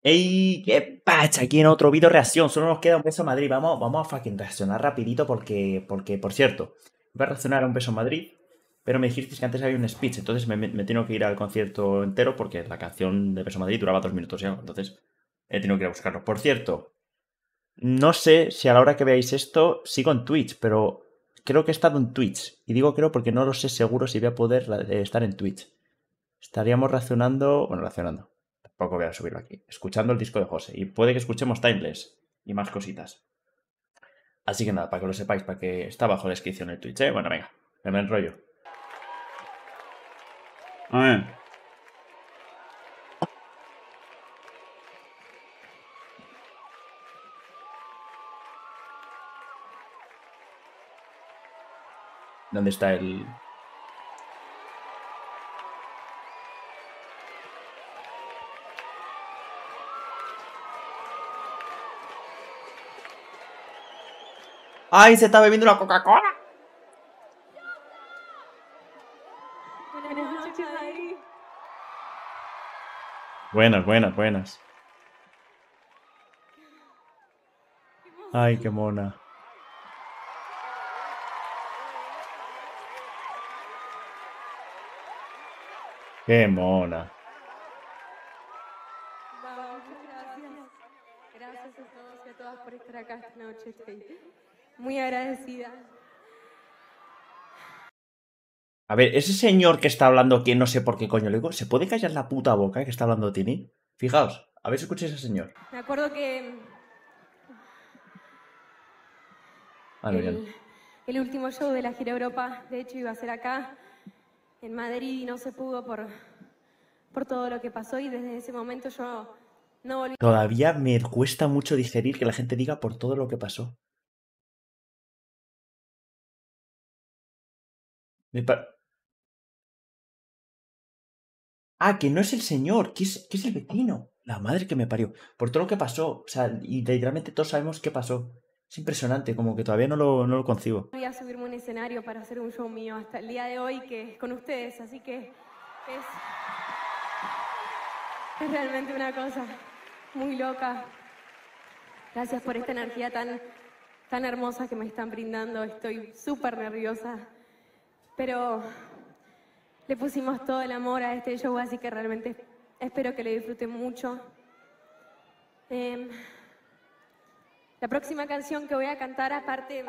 ¡Ey! ¡Qué pacha! Aquí en otro vídeo reacción. Solo nos queda un beso Madrid. Vamos a fucking reaccionar rapidito porque, por cierto, iba a reaccionar a un beso Madrid, pero me dijisteis que antes había un speech, entonces me tengo que ir al concierto entero porque la canción de beso Madrid duraba 2 minutos ya, entonces he tenido que ir a buscarlo. Por cierto, no sé si a la hora que veáis esto sigo en Twitch, pero creo que he estado en Twitch. Y digo creo porque no lo sé seguro si voy a poder estar en Twitch. Estaríamos reaccionando... Bueno, reaccionando. Tampoco voy a subirlo aquí. Escuchando el disco de José. Y puede que escuchemos Timeless. Y más cositas. Así que nada, para que lo sepáis, para que está abajo la descripción el Twitch, ¿eh? Bueno, venga. Me enrollo. A ver. ¿Dónde está el...? ¡Ay, se está bebiendo la Coca-Cola! Buenas noches, Madrid. Buenas. Ay, qué mona. Qué mona. Wow, muchas gracias. Gracias a todos y a todas por estar acá esta noche. Estoy muy agradecida. A ver, ese señor que está hablando, que no sé por qué coño le digo, ¿se puede callar la puta boca que está hablando Tini? Fijaos, a ver si escucháis a ese señor. Me acuerdo que Ah, no, ya no. el último show de la gira Europa, de hecho, iba a ser acá, en Madrid, y no se pudo por todo lo que pasó. Y desde ese momento yo no volví. Todavía me cuesta mucho digerir que la gente diga por todo lo que pasó. Ah, que no es el señor, que es el vecino. La madre que me parió. Por todo lo que pasó. O sea, y literalmente todos sabemos qué pasó. Es impresionante, como que todavía no lo concibo. Voy a subirme a un escenario para hacer un show mío hasta el día de hoy, que es con ustedes, así que es realmente una cosa muy loca. Gracias por esta energía tan hermosa que me están brindando. Estoy súper nerviosa, pero le pusimos todo el amor a este show, así que realmente espero que lo disfruten mucho. La próxima canción que voy a cantar, aparte,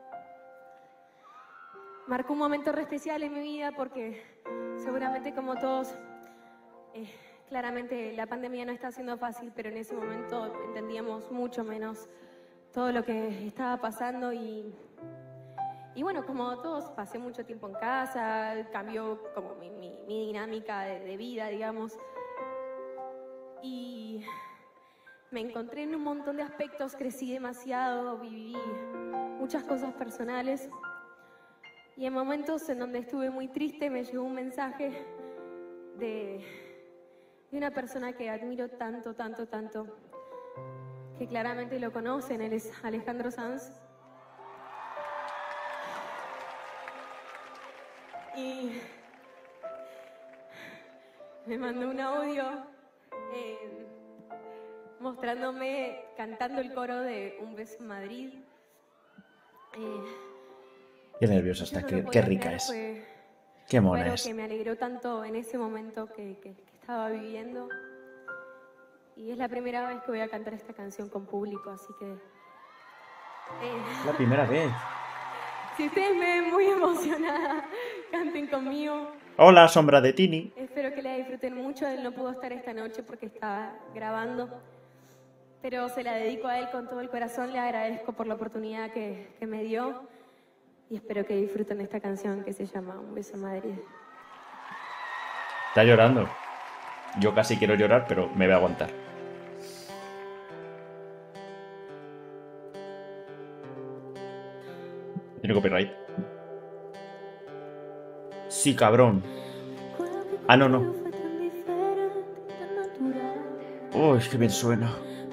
marcó un momento re especial en mi vida porque seguramente, como todos, claramente la pandemia no está siendo fácil, pero en ese momento entendíamos mucho menos todo lo que estaba pasando y bueno, como todos, pasé mucho tiempo en casa, cambió como mi dinámica de vida, digamos, y me encontré en un montón de aspectos, crecí demasiado, viví muchas cosas personales, y en momentos en donde estuve muy triste me llegó un mensaje de una persona que admiro tanto, que claramente lo conocen. Él es Alejandro Sanz. Y me mandó un audio mostrándome, cantando el coro de Un beso en Madrid. Qué nerviosa está, qué rica es. Qué mona es. Que me alegró tanto en ese momento que estaba viviendo. Y es la primera vez que voy a cantar esta canción con público, así que... La primera vez. Si ustedes me ven muy emocionada, canten conmigo. Hola, sombra de Tini. Espero que la disfruten mucho. Él no pudo estar esta noche porque estaba grabando, pero se la dedico a él con todo el corazón. Le agradezco por la oportunidad que me dio y espero que disfruten esta canción que se llama Un beso en Madrid. Está llorando. Yo casi quiero llorar, pero me voy a aguantar. ¿Tiene copyright? Sí, cabrón. Ah, no. Uy, qué bien suena.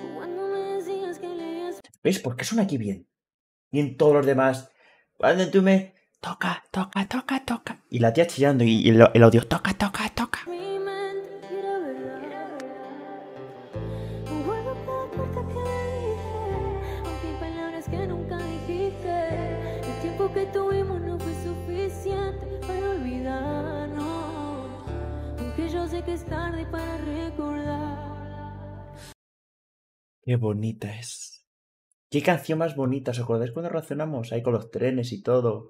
¿Ves? ¿Por qué suena aquí bien? Y en todos los demás... Cuando tú me... Toca. Y la tía chillando y el audio... Toca. que tuvimos no fue suficiente para olvidarnos, aunque yo sé que es tarde para recordar. Qué bonita es. Qué canción más bonita. ¿Os acordáis cuando reaccionamos ahí con los trenes y todo?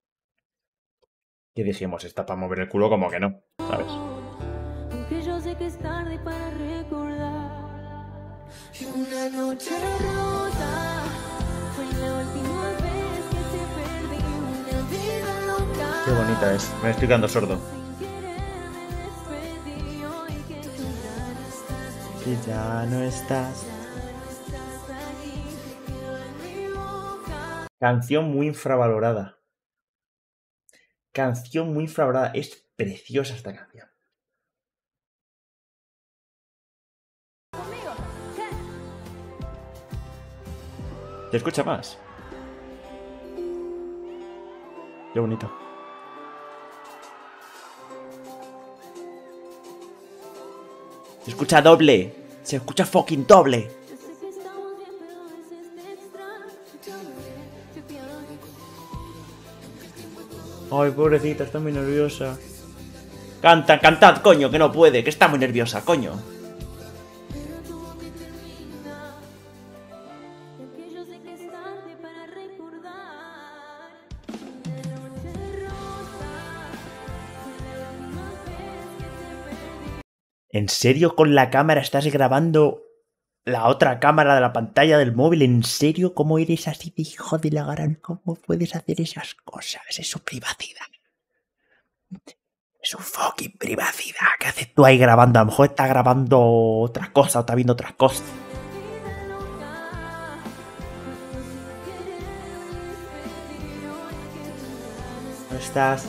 Que dijimos, está para mover el culo como que no, ¿sabes? Aunque yo sé que es tarde para recordar. Una noche rota fue la última vez que te perdí. Una vida loca. Qué bonita es. Me estoy quedando sordo. Sin querer me despedí hoy que tú ya no estás. Si ya no estás. Estás aquí, quedó en mi boca. Canción muy infravalorada. Canción muy infravalorada. Es preciosa esta canción. Conmigo, ¿qué? ¿Te escucha más? Qué bonito. Se escucha doble. Se escucha fucking doble. Yo sé que estamos bien, pero a veces te extraño. Te pierdo. Ay, pobrecita, está muy nerviosa. Canta, cantad, coño, que no puede, que está muy nerviosa, coño. Pero tuvo que terminar. Y aunque yo sé que es tarde para recordar. Una noche rosa fue la última vez que te perdí. ¿En serio con la cámara estás grabando la otra cámara de la pantalla del móvil? ¿En serio? ¿Cómo eres así de hijo de la gran? ¿Cómo puedes hacer esas cosas? Es su privacidad. Es su fucking privacidad. ¿Qué haces tú ahí grabando? A lo mejor está grabando otra cosa o está viendo otras cosas. Vida loca. Sin querer me despedí hoy que tú ya no estás. ¿Cómo estás?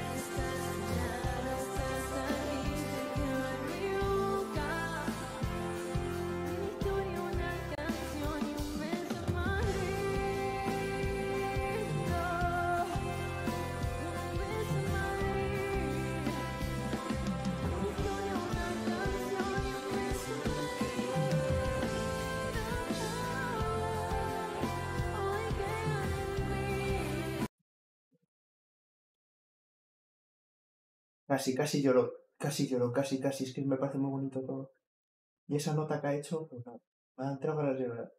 Casi lloro, casi, es que me parece muy bonito todo. Y esa nota que ha hecho, pues no, me ha entrado ganas de llorar.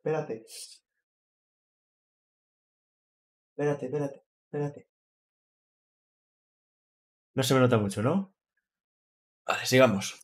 Espérate. No se me nota mucho, ¿no? Vale, sigamos.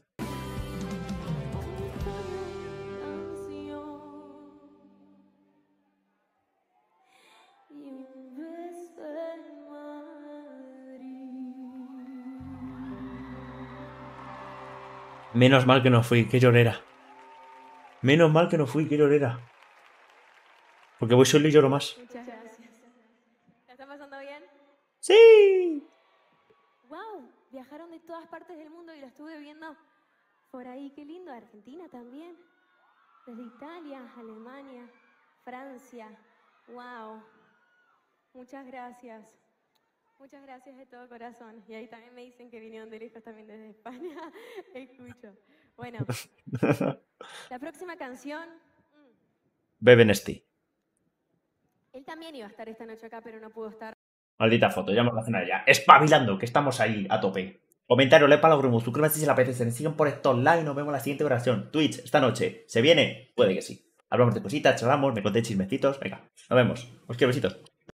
Menos mal que no fui, qué llorera. Menos mal que no fui, qué llorera. Porque voy solo y lloro más. Muchas gracias. ¿La está pasando bien? ¡Sí! ¡Wow! Viajaron de todas partes del mundo y lo estuve viendo por ahí. Qué lindo. Argentina también. Desde Italia, Alemania, Francia. ¡Wow! Muchas gracias. Muchas gracias de todo corazón. Y ahí también me dicen que vinieron de lejos también desde España. Escucho. Bueno, la próxima canción. Bebe Nesti. Él también iba a estar esta noche acá, pero no pudo estar. Maldita foto, ya me lo hacen ya. Espabilando, que estamos ahí a tope. Comentario, le para los suscríbanse si les apetece. Nos siguen por estos live y nos vemos en la siguiente oración. Twitch, esta noche. ¿Se viene? Puede que sí. Hablamos de cositas, charlamos, me conté chismecitos. Venga, nos vemos. Os quiero, besitos.